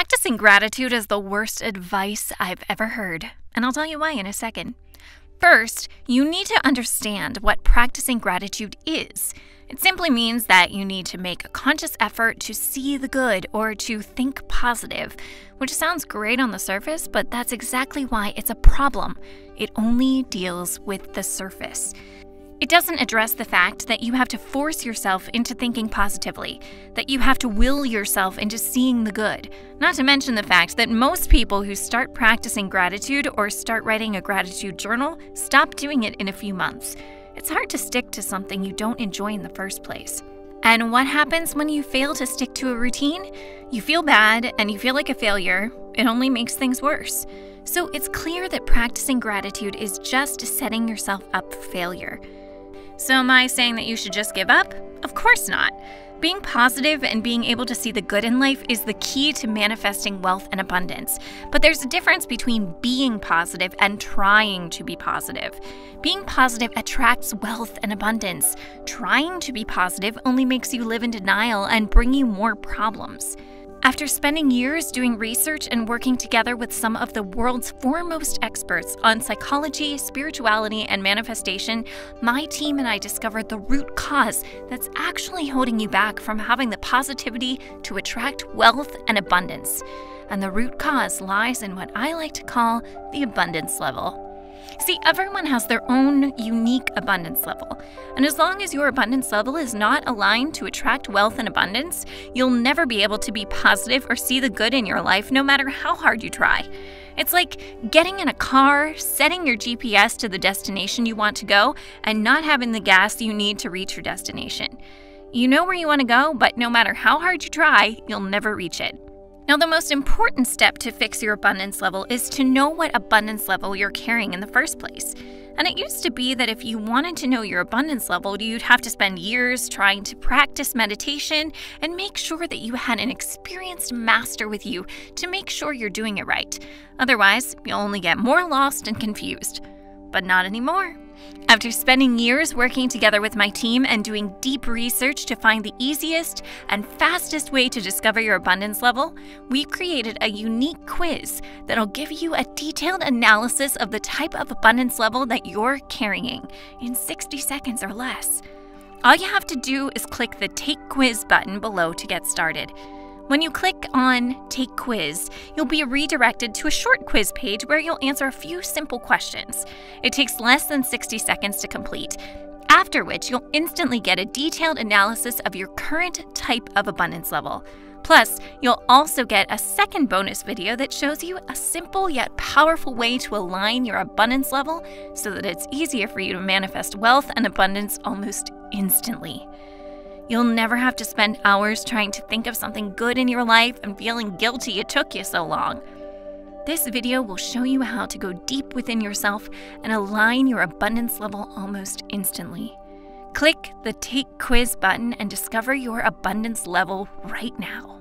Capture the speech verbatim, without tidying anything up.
Practicing gratitude is the worst advice I've ever heard, and I'll tell you why in a second. First, you need to understand what practicing gratitude is. It simply means that you need to make a conscious effort to see the good or to think positive, which sounds great on the surface, but that's exactly why it's a problem. It only deals with the surface. It doesn't address the fact that you have to force yourself into thinking positively, that you have to will yourself into seeing the good, not to mention the fact that most people who start practicing gratitude or start writing a gratitude journal stop doing it in a few months. It's hard to stick to something you don't enjoy in the first place. And what happens when you fail to stick to a routine? You feel bad and you feel like a failure. It only makes things worse. So it's clear that practicing gratitude is just setting yourself up for failure. So am I saying that you should just give up? Of course not. Being positive and being able to see the good in life is the key to manifesting wealth and abundance. But there's a difference between being positive and trying to be positive. Being positive attracts wealth and abundance. Trying to be positive only makes you live in denial and bring you more problems. After spending years doing research and working together with some of the world's foremost experts on psychology, spirituality, and manifestation, my team and I discovered the root cause that's actually holding you back from having the positivity to attract wealth and abundance. And the root cause lies in what I like to call the abundance level. See, everyone has their own unique abundance level, and as long as your abundance level is not aligned to attract wealth and abundance, you'll never be able to be positive or see the good in your life no matter how hard you try. It's like getting in a car, setting your G P S to the destination you want to go, and not having the gas you need to reach your destination. You know where you want to go, but no matter how hard you try, you'll never reach it. Now, the most important step to fix your abundance level is to know what abundance level you're carrying in the first place. And it used to be that if you wanted to know your abundance level, you'd have to spend years trying to practice meditation and make sure that you had an experienced master with you to make sure you're doing it right. Otherwise, you'll only get more lost and confused. But not anymore. After spending years working together with my team and doing deep research to find the easiest and fastest way to discover your abundance level, we created a unique quiz that'll give you a detailed analysis of the type of abundance level that you're carrying in sixty seconds or less. All you have to do is click the Take Quiz button below to get started. When you click on Take Quiz, you'll be redirected to a short quiz page where you'll answer a few simple questions. It takes less than sixty seconds to complete, after which you'll instantly get a detailed analysis of your current type of abundance level. Plus, you'll also get a second bonus video that shows you a simple yet powerful way to align your abundance level so that it's easier for you to manifest wealth and abundance almost instantly. You'll never have to spend hours trying to think of something good in your life and feeling guilty it took you so long. This video will show you how to go deep within yourself and align your abundance level almost instantly. Click the Take Quiz button and discover your abundance level right now.